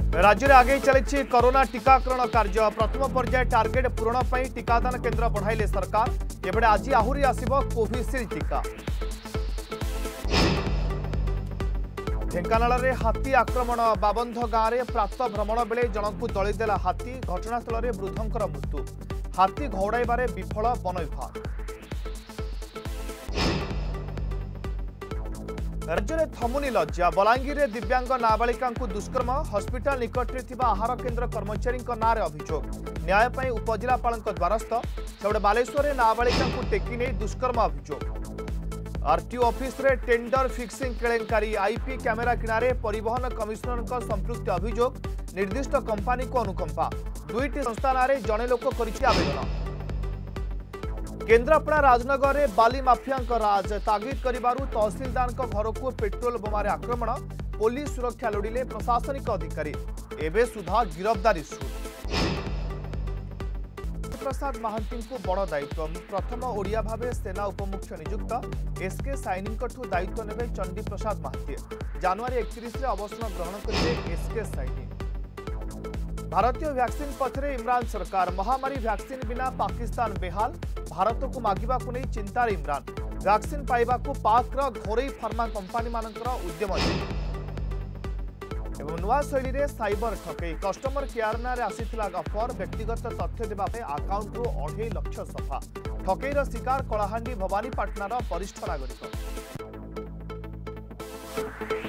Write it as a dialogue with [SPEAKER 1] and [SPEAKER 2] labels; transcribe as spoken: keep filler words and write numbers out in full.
[SPEAKER 1] राज्य में आगे चली कोरोना टीकाकरण कार्य प्रथम पर्याय टार्गेट पूरण पर टीकादान केन्द्र बढ़ाइले सरकार एबे आज आहुरी आसिबो कोविशील्ड टीका। ढेंकानाल में हाथी आक्रमण बाबंध गाँव में प्रात भ्रमण बेले जनकू दलिदेला हाथी घटनास्थल में वृद्धंकर मृत्यु हाथी घौड़ाइबारे विफल वन विभाग। राज्य में थमुनी लज्जा बलांगीर में दिव्यांग नाबालिका दुष्कर्म हस्पिटाल निकट में आहार केन्द्र कर्मचारी नाँ अभियोग न्याय पर उपजिलापाल द्वारस्थ सेपटे बालेश्वर में नाबालिका टेकी नहीं दुष्कर्म अभियोग। आरटीओ ऑफिस रे टेंडर फिक्सिंग केलेंकारी आईपी कैमेरा किणारे परिवहन कमिशनर संपृक्ति अभियोग निर्दिष्ट कंपानी को अनुकंपा दुईटी संस्था नाँ जड़े लोक कर आवेदन। केन्द्रापड़ा राजनगर में बाली माफिया राज तागिद करिबारु तहसीलदार घर को पेट्रोल बोमार आक्रमण पुलिस सुरक्षा लोड़िले प्रशासनिक अधिकारी एवं सुधा गिरफ्तारी प्रसाद महांती को बड़ दायित्व प्रथम ओडिया भावे सेना उपमुख्य नियुक्त एसके साइनी दायित्व नेबे चंडी प्रसाद महांती जनवरी एकतीस अवसान ग्रहण करेंगे एसके साइनी। भारतीय वैक्सीन पछरे इमरान सरकार महामारी वैक्सीन बिना पाकिस्तान बेहाल भारत को मागिबा को नहीं चिंतार इमरान वैक्सीन पाइबा को पाक्र घोरई फार्मा कंपानी मानकर उद्यम एवं नुआ शैली रे साइबर ठकई कस्टमर केयर नारे आसीथिला गफर व्यक्तिगत तथ्य देबा पे अकाउंट रु अढ़ाई लक्ष सफा ठकईर शिकार कलाहांडी भवानीपाटनार वरिष्ठ नागरिक।